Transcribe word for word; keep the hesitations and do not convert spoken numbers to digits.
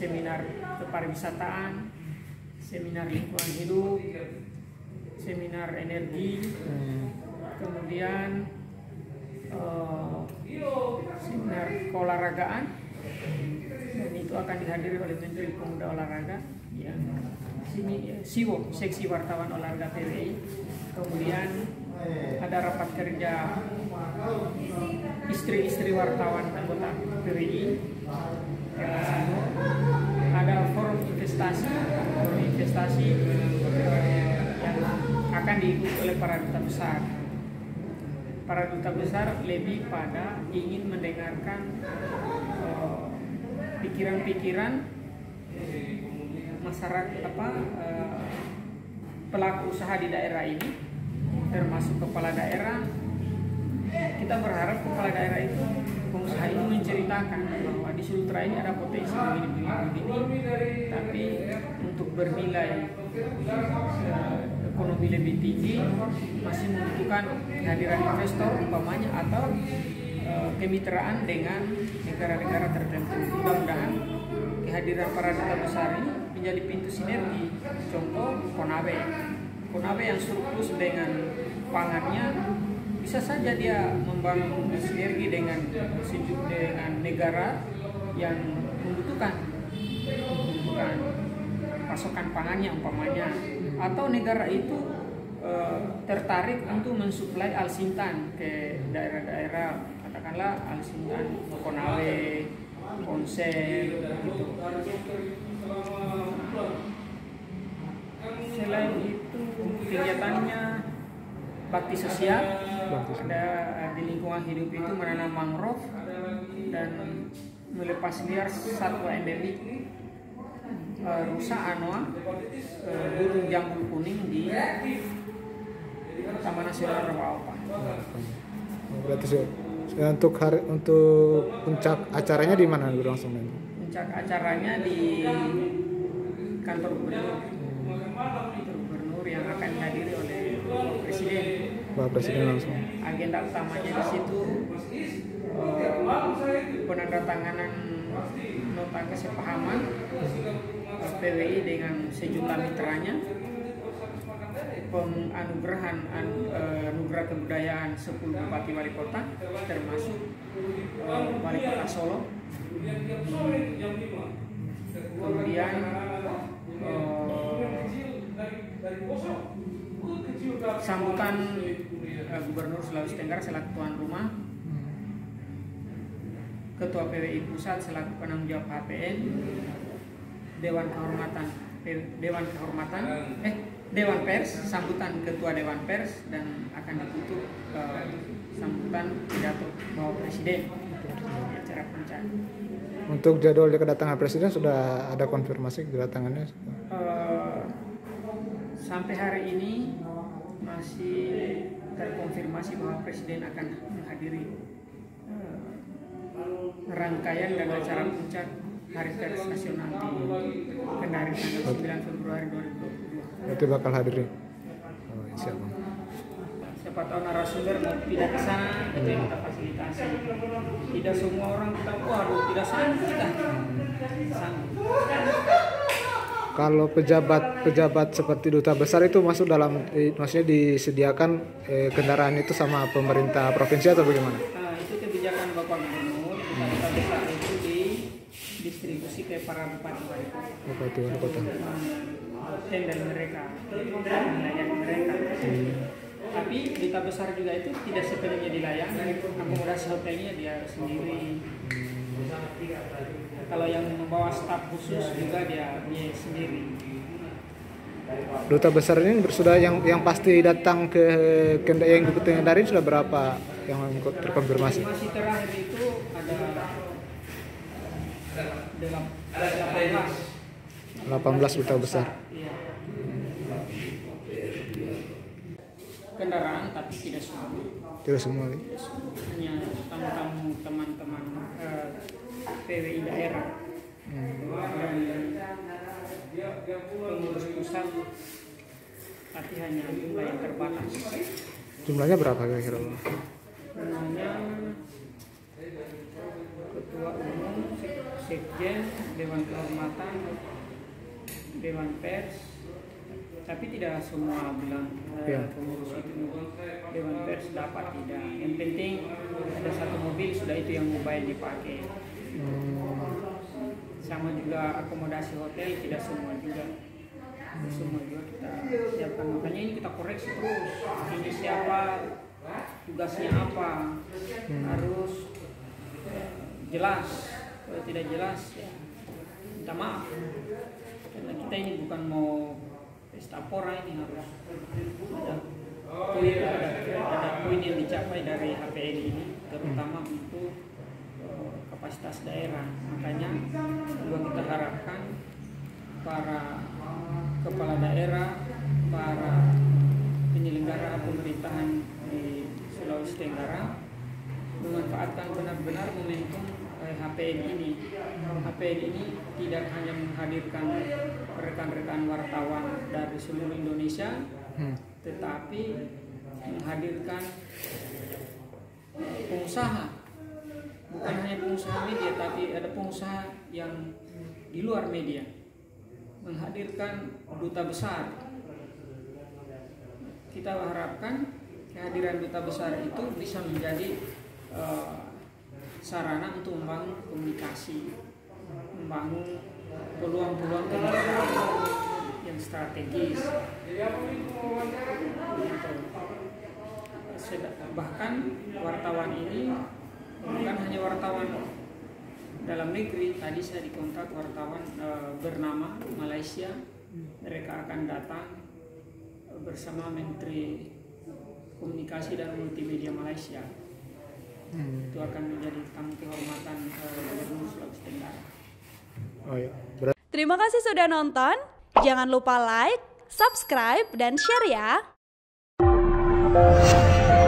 seminar kepariwisataan, seminar lingkungan hidup, seminar energi, hmm. kemudian uh, seminar keolahragaan, dan itu akan dihadiri oleh Menteri Pemuda Olahraga yang sini Siwo, Seksi Wartawan Olahraga P W I. Kemudian ada rapat kerja istri-istri wartawan anggota P W I. Ada forum investasi, forum investasi yang akan diikuti oleh para duta besar. Para duta besar lebih pada ingin mendengarkan uh, pikiran-pikiran masyarakat apa uh, pelaku usaha di daerah ini, termasuk kepala daerah. Kita berharap kepala daerah itu, pengusaha ini menceritakan bahwa di Sultra ini ada potensi begini-begini, tapi untuk bernilai uh, ekonomi lebih tinggi masih membutuhkan kehadiran investor umpamanya atau uh, kemitraan dengan negara-negara tertentu. Mudah-mudahan kehadiran para duta besar ini menjadi pintu sinergi. Contoh Konawe, Konawe yang surplus dengan pangannya, bisa saja dia membangun sinergi dengan dengan negara yang membutuhkan membutuhkan pasokan pangannya umpamanya, atau negara itu e, tertarik untuk mensuplai alsintan ke daerah-daerah, katakanlah alsintan Konawe, Ponsel gitu. Selain itu kegiatannya bakti sosial, ada di lingkungan hidup itu menanam mangrove dan melepas liar satwa endemik uh, rusa anoa uh, burung jambul kuning di Taman Nasional Rawa-Alpa. Berarti untuk hari untuk puncak acaranya di mana langsung? Puncak acaranya di kantor gubernur, kantor gubernur yang akan dihadiri oleh Bapak Presiden. Bapak Presiden langsung. Agenda utamanya di situ uh, penandatanganan nota kesepahaman uh, P W I dengan sejumlah mitranya, penganugerahan an, uh, anugerah kebudayaan sepuluh bupati wali kota termasuk uh, wali kota Solo. Kemudian uh, sambutan uh, Gubernur Sulawesi Tenggara selaku tuan rumah, Ketua P W I Pusat selaku penanggung jawab H P N, Dewan Kehormatan Dewan Kehormatan eh Dewan Pers, sambutan Ketua Dewan Pers, dan akan ditutup uh, sambutan pidato Bapak Presiden di acara puncak. Untuk jadwal kedatangan Presiden sudah ada konfirmasi kedatangannya? Uh, sampai hari ini masih terkonfirmasi bahwa Presiden akan menghadiri uh, rangkaian dan acara puncak Hari Pers Nasional di Kendari tanggal sembilan Februari dua ribu dua puluh dua. Berarti bakal hadiri. Oh, siapa? Siapa tahu narasumber mau pindah ke sana, itu yang kita fasilitasi. Tidak semua orang kita, waduh, tidak sanggup kita. Sanggup. Kalau pejabat-pejabat seperti duta besar itu masuk dalam, eh, maksudnya disediakan eh, kendaraan itu sama pemerintah provinsi atau bagaimana? Nah, itu kebijakan Bapak Gubernur. Duta besar itu didistribusi ke para bupati wali kota. Bupati wali kota. Tender mereka, melayani mereka. Hmm. Tapi duta besar juga itu tidak sepenuhnya dilayani, akomodasi hotelnya dia sendiri. Kalau yang membawa staf khusus juga dia, dia sendiri. Duta besar ini sudah yang yang pasti datang ke Kendari, yang ikut Kendari sudah berapa yang terkonfirmasi? Masih terakhir itu ada delapan belas. delapan belas duta besar. Iya. Kendaraan tapi tidak semua. Tidak semua. Hanya tamu-tamu teman-teman eh, P W I daerah. Hmm. Dan pengurus pusat, tapi hanya jumlah yang terbatas. Jumlahnya berapa kira-kira? Jumlahnya ketua umum sekjen, dewan kehormatan, dewan pers, tapi tidak semua bilang eh, Ya. pengurus itu dewan pers dapat tidak. Yang penting ada satu mobil sudah itu yang mobile dipakai. Sama juga akomodasi hotel tidak semua juga. Semua juga kita siapkan, makanya ini kita koreksi terus. Ini siapa, tugasnya apa, harus eh, jelas. Kalau tidak jelas ya minta maaf. Karena kita ini bukan mau pesta pora, ini harus ada poin, ada, ada poin yang dicapai dari H P L ini, terutama untuk uh, kapasitas daerah. Makanya juga kita harapkan para kepala daerah, para penyelenggara pemerintahan di Sulawesi Tenggara memanfaatkan benar-benar momentum H P L ini. H P L ini tidak hanya menghadirkan rekan-rekan wartawan dari seluruh Indonesia, hmm. tetapi menghadirkan pengusaha. Bukan hanya pengusaha media, tapi ada pengusaha yang di luar media. Menghadirkan duta besar. Kita harapkan kehadiran duta besar itu bisa menjadi uh, sarana untuk membangun komunikasi, membangun peluang-peluang kerjasama yang strategis. Bahkan wartawan ini bukan hanya wartawan dalam negeri. Tadi saya dikontak wartawan e, bernama Malaysia. Mereka akan datang bersama Menteri Komunikasi dan Multimedia Malaysia. Hmm. Itu akan menjadi tamu kehormatan Gubernur Sulawesi Tenggara. Oh ya. Berat. Terima kasih sudah nonton. Jangan lupa like, subscribe, dan share ya.